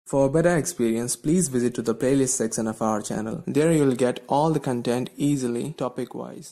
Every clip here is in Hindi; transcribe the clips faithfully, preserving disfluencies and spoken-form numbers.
For a better experience, please visit to the playlist section of our channel. There you'll get all the content easily, topic-wise.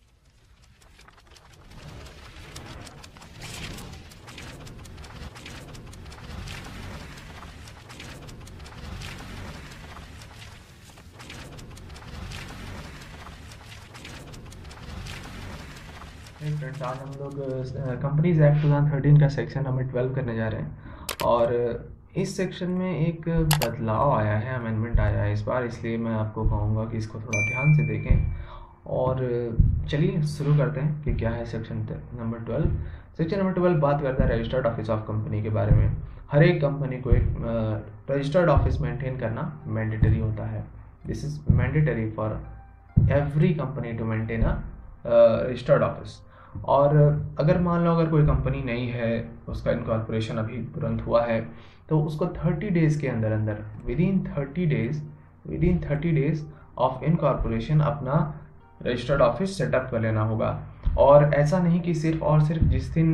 Friends, आज हम लोग कंपनीज एक्ट दो हज़ार तेरह का सेक्शन नंबर ट्वेल्व करने जा रहे हैं और इस सेक्शन में एक बदलाव आया है, अमेंडमेंट आया है इस बार, इसलिए मैं आपको कहूँगा कि इसको थोड़ा ध्यान से देखें। और चलिए शुरू करते हैं कि क्या है section number twelve. Section number twelve बात करता है रजिस्टर्ड ऑफिस ऑफ कंपनी के बारे में। हर एक कंपनी को एक रजिस्टर्ड ऑफिस मेंटेन करना मैंडेटरी होता है। This is mandatory for every company to maintain a registered office. और अगर मान लो अगर कोई कंपनी नहीं है, उसका इनकॉर्पोरेशन अभी तुरंत हुआ है, तो उसको थर्टी डेज़ के अंदर अंदर within thirty days within thirty days of incorporation अपना रजिस्टर्ड ऑफिस सेटअप कर लेना होगा। और ऐसा नहीं कि सिर्फ और सिर्फ जिस दिन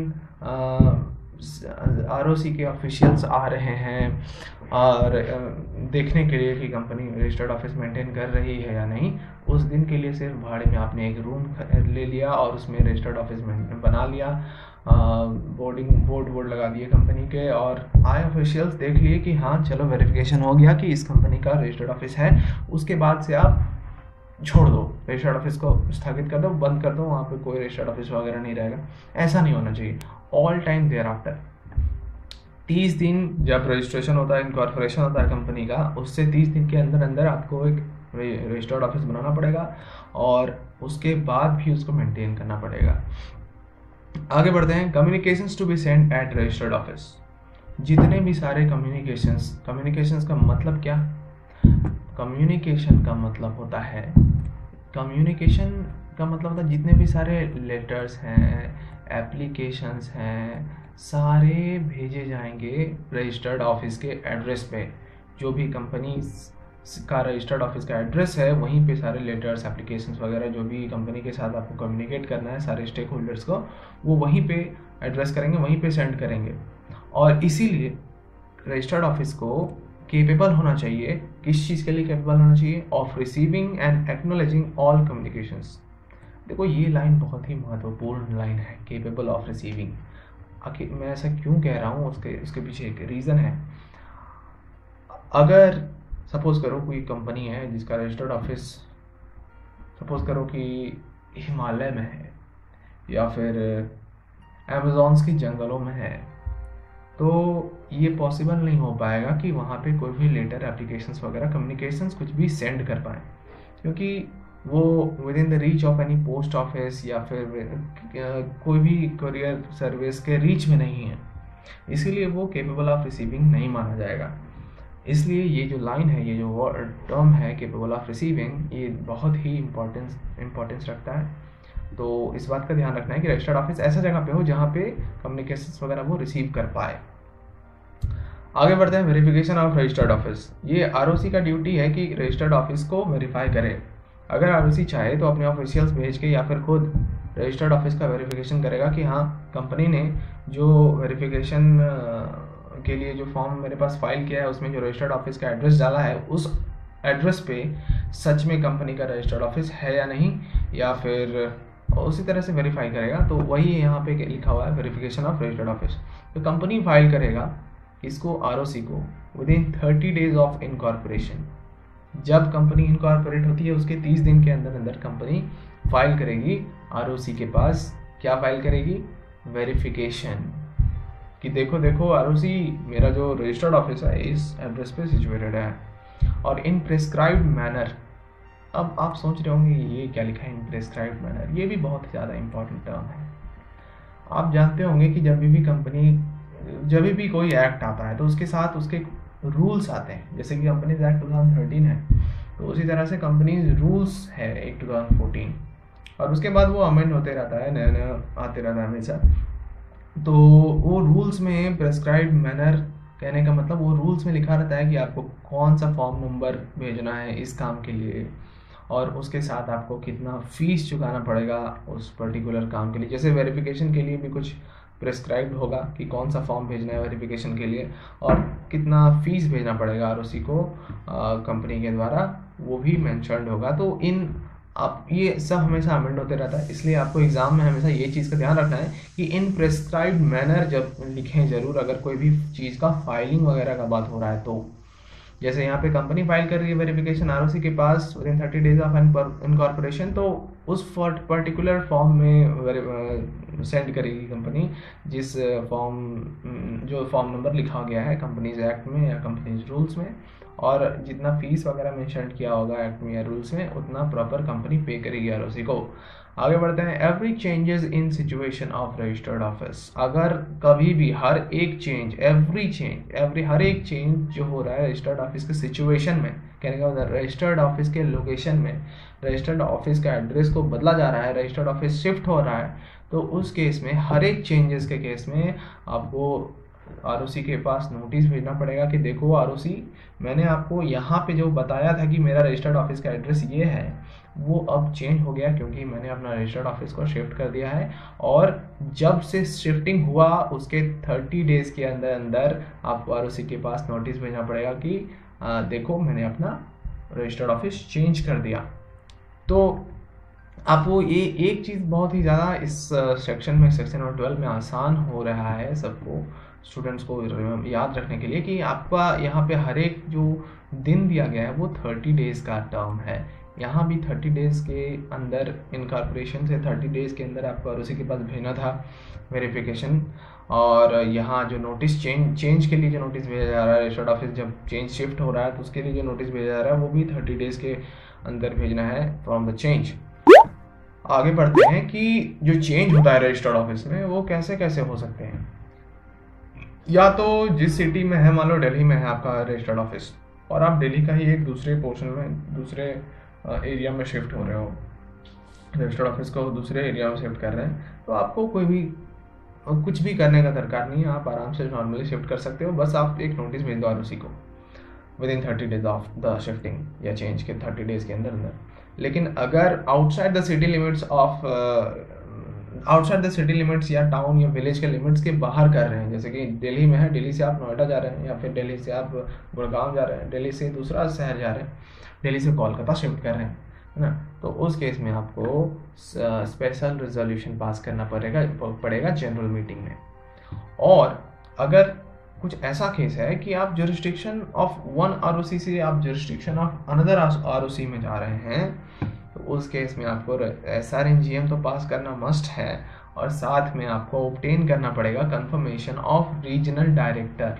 आर ओ सी के ऑफिशियल्स आ रहे हैं और देखने के लिए कि कंपनी रजिस्टर्ड ऑफिस मेंटेन कर रही है या नहीं, उस दिन के लिए सिर्फ भाड़े में आपने एक रूम ले लिया और उसमें रजिस्टर्ड ऑफिस बना लिया, बोर्डिंग बोर्ड बोर्ड लगा दिए कंपनी के, और आए ऑफिशियल्स देख लिए कि हाँ चलो वेरिफिकेशन हो गया कि इस कंपनी का रजिस्टर्ड ऑफिस है। उसके बाद से आप छोड़ दो, रजिस्टर्ड ऑफिस को स्थगित कर दो, बंद कर दो, वहाँ पे कोई रजिस्टर्ड ऑफिस वगैरह नहीं रहेगा। ऐसा नहीं होना चाहिए। ऑल टाइम देयर आफ्टर तीस दिन जब रजिस्ट्रेशन होता है, इनकॉर्पोरेशन होता है कंपनी का, उससे तीस दिन के अंदर अंदर आपको एक रजिस्टर्ड ऑफिस बनाना पड़ेगा और उसके बाद भी उसको मेंटेन करना पड़ेगा। आगे बढ़ते हैं। Communications to be send at registered office. जितने भी सारे कम्युनिकेशंस, कम्युनिकेशंस का मतलब क्या? कम्युनिकेशन का मतलब होता है कम्युनिकेशन का मतलब होता है जितने भी सारे लेटर्स हैं, एप्लीकेशंस हैं, सारे भेजे जाएंगे रजिस्टर्ड ऑफिस के एड्रेस पे। जो भी कंपनी का रजिस्टर्ड ऑफिस का एड्रेस है, वहीं पे सारे लेटर्स, एप्लीकेशंस वगैरह जो भी कंपनी के साथ आपको कम्युनिकेट करना है सारे स्टेक होल्डर्स को, वो वहीं पे एड्रेस करेंगे, वहीं पे सेंड करेंगे। और इसीलिए रजिस्टर्ड ऑफिस को केपेबल होना चाहिए। किस चीज़ के लिए केपेबल होना चाहिए? Of receiving and acknowledging all communications. देखो ये लाइन बहुत ही महत्वपूर्ण लाइन है, केपेबल ऑफ रिसीविंग। आखिर मैं ऐसा क्यों कह रहा हूँ, उसके उसके पीछे एक रीज़न है। अगर सपोज करो कोई कंपनी है जिसका रजिस्टर्ड ऑफिस सपोज करो कि हिमालय में है या फिर अमेज़ॉन्स की जंगलों में है, तो ये पॉसिबल नहीं हो पाएगा कि वहाँ पे कोई भी लेटर, एप्लीकेशंस वगैरह, कम्युनिकेशंस कुछ भी सेंड कर पाए, क्योंकि वो within the reach of any post office या फिर कोई भी कुरियर सर्विस के रीच में नहीं है। इसीलिए वो केपेबल ऑफ रिसीविंग नहीं माना जाएगा। इसलिए ये जो लाइन है, ये जो टर्म है केपेबल ऑफ रिसीविंग, ये बहुत ही इम्पोर्टेंस इम्पोर्टेंस रखता है। तो इस बात का ध्यान रखना है कि रजिस्टर्ड ऑफिस ऐसा जगह पे हो जहाँ पे कम्युनिकेशंस वगैरह वो रिसीव कर पाए। आगे बढ़ते हैं। Verification of registered office. ये आरओसी का ड्यूटी है कि रजिस्टर्ड ऑफिस को वेरीफाई करे। अगर आरओसी चाहे तो अपने ऑफिशियल्स भेज के या फिर खुद रजिस्टर्ड ऑफिस का वेरिफिकेशन करेगा कि हाँ कंपनी ने जो वेरिफिकेशन के लिए जो फॉर्म मेरे पास फाइल किया है, उसमें जो रजिस्टर्ड ऑफिस का एड्रेस डाला है, उस एड्रेस पे सच में कंपनी का रजिस्टर्ड ऑफिस है या नहीं, या फिर उसी तरह से वेरीफाई करेगा। तो वही यहाँ पे लिखा हुआ है, वेरिफिकेशन ऑफ रजिस्टर्ड ऑफिस। तो कंपनी फाइल करेगा इसको, आरओसी को, within thirty days of incorporation. जब कंपनी इनकॉर्पोरेट होती है उसके तीस दिन के अंदर अंदर कंपनी फाइल करेगी आरओसी के पास। क्या फाइल करेगी? वेरिफिकेशन, कि देखो देखो आरओसी, मेरा जो रजिस्टर्ड ऑफिस है इस एड्रेस पे सिचुएटेड है, और इन प्रेस्क्राइब्ड मैनर। अब आप सोच रहे होंगे ये क्या लिखा है इन प्रेस्क्राइब्ड मैनर? ये भी बहुत ज़्यादा इंपॉर्टेंट टर्म है। आप जानते होंगे कि जब भी कंपनी जब भी कोई एक्ट आता है तो उसके साथ उसके रूल्स आते हैं। जैसे कि कंपनीज एक्ट दो हज़ार तेरह है, तो उसी तरह से कंपनीज रूल्स है एक दो हज़ार चौदह, और उसके बाद वो अमेंड होते रहता है, नया नया आते रहता है हमेशा। तो वो रूल्स में प्रेस्क्राइब्ड मैनर कहने का मतलब वो रूल्स में लिखा रहता है कि आपको कौन सा फॉर्म नंबर भेजना है इस काम के लिए, और उसके साथ आपको कितना फीस चुकाना पड़ेगा उस पर्टिकुलर काम के लिए। जैसे वेरिफिकेशन के लिए भी कुछ प्रिस्क्राइब्ड होगा कि कौन सा फॉर्म भेजना है वेरिफिकेशन के लिए और कितना फीस भेजना पड़ेगा आरओसी को कंपनी के द्वारा, वो भी मेंशन्ड होगा। तो इन आप ये सब हमेशा अमेंड होते रहता है, इसलिए आपको एग्जाम में हमेशा ये चीज़ का ध्यान रखना है कि इन प्रिस्क्राइब्ड मैनर जब लिखें ज़रूर, अगर कोई भी चीज़ का फाइलिंग वगैरह का बात हो रहा है तो। जैसे यहाँ पे कंपनी फाइल कर रही है वेरिफिकेशन आरओसी के पास within thirty days of incorporation, तो उस पर्टिकुलर फॉर्म में सेंड करेगी कंपनी जिस फॉर्म जो फॉर्म नंबर लिखा गया है कंपनीज एक्ट में या कंपनीज रूल्स में, और जितना फीस वगैरह मेंशन किया होगा एक्ट में या रूल्स में उतना प्रॉपर कंपनी पे करेगी आरओसी को। आगे बढ़ते हैं। Every changes in situation of registered office, अगर कभी भी हर एक चेंज एवरी चेंज एवरी हर एक चेंज जो हो रहा है रजिस्टर्ड ऑफिस के सिचुएशन में, कहने का मतलब रजिस्टर्ड ऑफिस के लोकेशन में, रजिस्टर्ड ऑफिस का एड्रेस को बदला जा रहा है, रजिस्टर्ड ऑफिस शिफ्ट हो रहा है, तो उस केस में हर एक चेंजेस के केस में आपको आरओसी के पास नोटिस भेजना पड़ेगा कि देखो आरओसी, मैंने आपको यहाँ पे जो बताया था कि मेरा रजिस्टर्ड ऑफिस का एड्रेस ये है, वो अब चेंज हो गया क्योंकि मैंने अपना रजिस्टर्ड ऑफिस को शिफ्ट कर दिया है, और जब से शिफ्टिंग हुआ उसके थर्टी डेज के अंदर अंदर आपको आरओसी के पास नोटिस भेजना पड़ेगा कि आ, देखो मैंने अपना रजिस्टर्ड ऑफिस चेंज कर दिया। तो आपको ये एक चीज़ बहुत ही ज़्यादा इस सेक्शन में सेक्शन नंबर ट्वेल्व में आसान हो रहा है सबको स्टूडेंट्स को याद रखने के लिए कि आपका यहाँ पे हर एक जो दिन दिया गया है वो थर्टी डेज़ का टर्म है। यहाँ भी थर्टी डेज़ के अंदर इनकॉर्पोरेशन से थर्टी डेज़ के अंदर आपको आरओसी के पास भेजना था वेरिफिकेशन, और यहाँ जो नोटिस चेंज चेंज के लिए जो नोटिस भेजा जा रहा है रजिस्टर्ड ऑफिस जब चेंज शिफ्ट हो रहा है तो उसके लिए जो नोटिस भेजा जा रहा है वो भी थर्टी डेज़ के अंदर भेजना है फ्रॉम द चेंज। आगे बढ़ते हैं कि जो चेंज होता है रजिस्टर्ड ऑफिस में वो कैसे कैसे हो सकते हैं। या तो जिस सिटी में है, मान लो दिल्ली में है आपका रजिस्टर्ड ऑफिस और आप दिल्ली का ही एक दूसरे पोर्शन में दूसरे एरिया में शिफ्ट हो रहे हो, रजिस्टर्ड ऑफिस को दूसरे एरिया में शिफ्ट कर रहे हैं, तो आपको कोई भी कुछ भी करने का दरकार नहीं है, आप आराम से नॉर्मली शिफ्ट कर सकते हो। बस आप एक नोटिस भेज दो आरओसी को within thirty days of the shifting या चेंज के थर्टी डेज के अंदर अंदर। लेकिन अगर outside the city limits of outside the city limits या टाउन या विलेज के लिमिट्स के बाहर कर रहे हैं, जैसे कि दिल्ली में है, दिल्ली से आप नोएडा जा रहे हैं या फिर दिल्ली से आप गुड़गांव जा रहे हैं, दिल्ली से दूसरा शहर जा रहे हैं, दिल्ली से कोलकाता शिफ्ट कर रहे हैं, है ना, तो उस केस में आपको स्पेशल रेजोल्यूशन पास करना पड़ेगा पड़ेगा जनरल मीटिंग में। और अगर कुछ ऐसा केस है कि आप जुरिस्डिक्शन ऑफ वन आरओसी से आप जुरिस्डिक्शन ऑफ अनदर आरओसी में जा रहे हैं, तो उस केस में आपको एसआरएनजीएम तो पास करना मस्ट है, और साथ में आपको ऑब्टेन करना पड़ेगा कंफर्मेशन ऑफ रीजनल डायरेक्टर।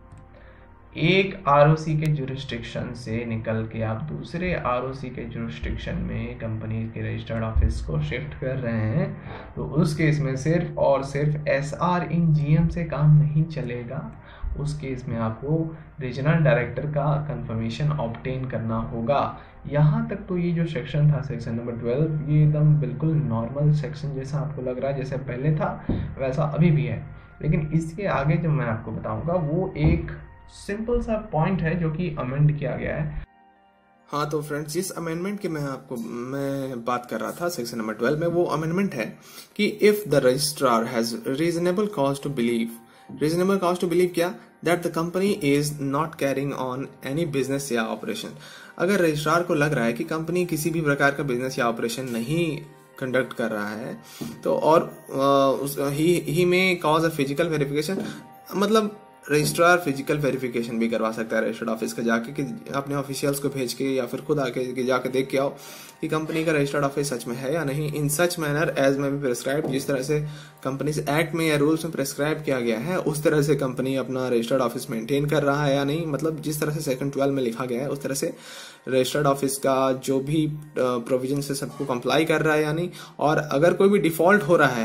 एक आरओसी के जुरिस्डिक्शन से निकल के आप दूसरे आरओसी के जुरिस्डिक्शन में कंपनी के रजिस्टर्ड ऑफिस को शिफ्ट कर रहे हैं, तो उस केस में सिर्फ और सिर्फ एसआरएनजीएम से काम नहीं चलेगा, उस केस में आपको रीजनल डायरेक्टर का कंफर्मेशन ऑब्टेन करना होगा। यहाँ तक तो ये जो सेक्शन था सेक्शन नंबर ट्वेल्व, ये एकदम बिल्कुल नॉर्मल सेक्शन जैसा आपको लग रहा है, जैसे पहले था वैसा अभी भी है, लेकिन इसके आगे जो मैं आपको बताऊंगा वो एक सिंपल सा पॉइंट है जो कि अमेंड किया गया है। हाँ तो फ्रेंड्स, जिस अमेंडमेंट की मैं आपको मैं बात कर रहा था सेक्शन नंबर ट्वेल्व में, वो अमेंडमेंट है कि if the registrar has reasonable cause to believe, reasonable cause to believe क्या, that the company is not carrying on any business या ऑपरेशन। अगर रजिस्ट्रार को लग रहा है कि कंपनी किसी भी प्रकार का बिजनेस या ऑपरेशन नहीं कंडक्ट कर रहा है, तो और उस ही ही में कॉज अ फिजिकल वेरिफिकेशन, मतलब रजिस्ट्रार फिजिकल वेरिफिकेशन भी करवा सकता है रजिस्टर्ड ऑफिस का जाके, कि अपने ऑफिशियल्स को भेज के या फिर खुद आके जाके देख के आओ कि कंपनी का रजिस्टर्ड ऑफिस सच में है या नहीं, इन सच मैनर एज में भी प्रेस्क्राइब, जिस तरह से कंपनी से एक्ट में या रूल्स में प्रेस्क्राइब किया गया है उस तरह से कंपनी अपना रजिस्टर्ड ऑफिस मेंटेन कर रहा है या नहीं, मतलब जिस तरह से सेक्शन ट्वेल्व में लिखा गया है उस तरह से रजिस्टर्ड ऑफिस का जो भी प्रोविजन से सबको कंप्लाई कर रहा है या नहीं। और अगर कोई भी डिफॉल्ट हो रहा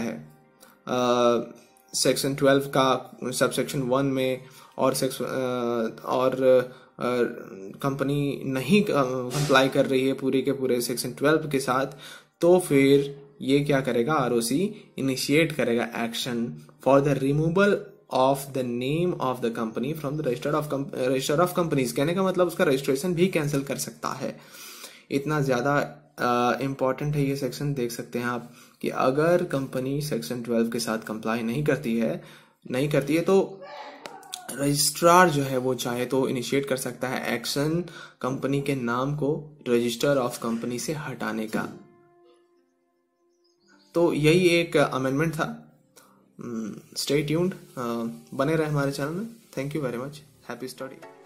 है सेक्शन ट्वेल्व का सब सेक्शन वन में और सेक्शन और कंपनी नहीं कंप्लाई कर रही है पूरे के पूरे सेक्शन ट्वेल्व के साथ, तो फिर ये क्या करेगा, आरओसी इनिशिएट करेगा action for the removal of the name of the company from the register of register of companies. कहने का मतलब उसका रजिस्ट्रेशन भी कैंसिल कर सकता है। इतना ज्यादा इम्पॉर्टेंट है ये सेक्शन, देख सकते हैं आप कि अगर कंपनी सेक्शन ट्वेल्व के साथ कंप्लाई नहीं करती है नहीं करती है तो रजिस्ट्रार जो है वो चाहे तो इनिशिएट कर सकता है एक्शन कंपनी के नाम को रजिस्टर ऑफ कंपनी से हटाने का। तो यही एक अमेंडमेंट था। स्टे ट्यून्ड, बने रहे हमारे चैनल में। Thank you very much. Happy study.